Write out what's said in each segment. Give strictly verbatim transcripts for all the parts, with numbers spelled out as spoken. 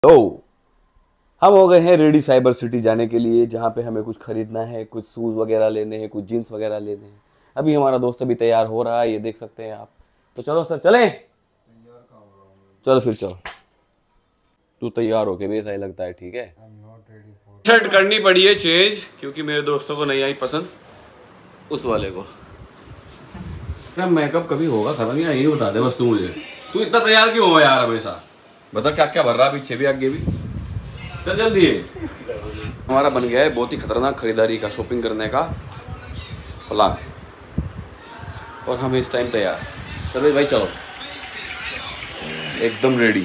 तो हम हो गए हैं रेडी साइबर सिटी जाने के लिए, जहाँ पे हमें कुछ खरीदना है, कुछ शूज़ वगैरह लेने हैं, कुछ जीन्स वगैरह लेने हैं। अभी हमारा दोस्त अभी तैयार हो रहा है, ये देख सकते हैं आप। तो चलो सर चलें। चलो फिर चलो। तू तैयार हो के भी ऐसा ही लगता है, ठीक है। शर्ट करनी पड़ी है चेंज, क्योंकि मेरे दोस्तों को नहीं आई पसंद उस वाले को। मेकअप कभी होगा खत्म या यही बता दे बस तू मुझे। तू इतना तैयार क्यों हो यार हमेशा? बता क्या क्या भर रहा, पीछे भी आगे भी। चल जल्दी है। हमारा बन गया है बहुत ही खतरनाक खरीदारी का, शॉपिंग करने का प्लान, और हम इस टाइम तैयार। चलो भाई चलो, एकदम रेडी।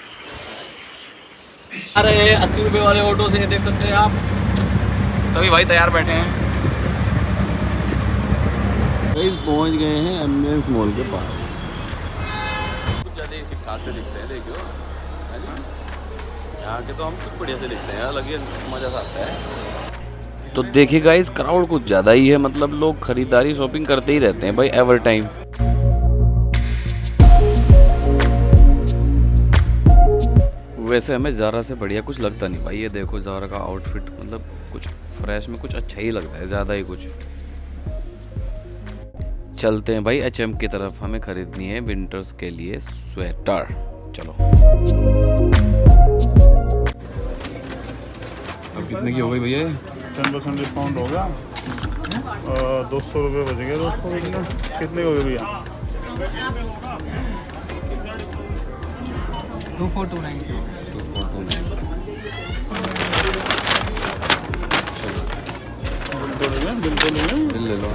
आ रहे हैं अस्सी रुपए वाले ऑटो से, देख सकते हैं आप। सभी भाई तैयार बैठे हैं। भाई पहुंच गए हैं एम्बियंस मॉल के पास। कुछ ज़्यादा ही खास से दिखते हैं, देखियो यहाँ के तो हम कुछ बढ़िया से दिखते हैं, अलग ही मज़ा सा आता है। तो देखिए गाइस, क्राउड कुछ ज़्यादा ही है, मतलब लोग खरीदारी शॉपिंग करते ही रहते हैं भाई एवर टाइम। वैसे हमें ज़ारा से बढ़िया कुछ लगता नहीं भाई। ये देखो ज़ारा का आउटफिट, मतलब कुछ फ्रेश में कुछ अच्छा ही लगता है, ज़्यादा ही कुछ। चलते हैं भाई एच एम की तरफ, हमें खरीदनी है विंटर्स के लिए स्वेटर। चलो। अब कितने की हो गई भैया? टेन परसेंट डिस्काउंट हो गया, दो सौ रुपये बच गए। दोस्तों कितने कितने हो गए भैया? Two four two nine two four two nine बिल्कुल बिल्कुल बिल ले लो।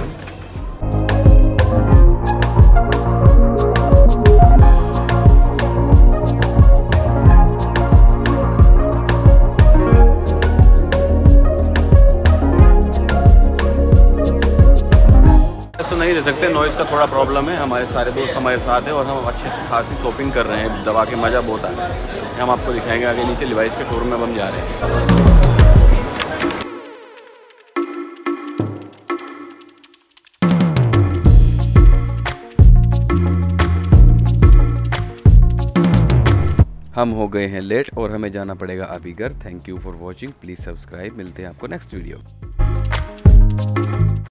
तो नहीं दे सकते, नॉइज़ का थोड़ा प्रॉब्लम है। हमारे सारे दोस्त हमारे साथ हैं और हम अच्छे से खासी शॉपिंग कर रहे हैं, दवा के मज़ा बहुत आ रहा है। हम आपको दिखाएंगे आगे। नीचे लिवाइस के शोरूम में हम जा रहे हैं। हम हो गए हैं लेट और हमें जाना पड़ेगा अभी घर। Thank you for watching, please subscribe. मिलते हैं आपको नेक्स्ट वीडियो।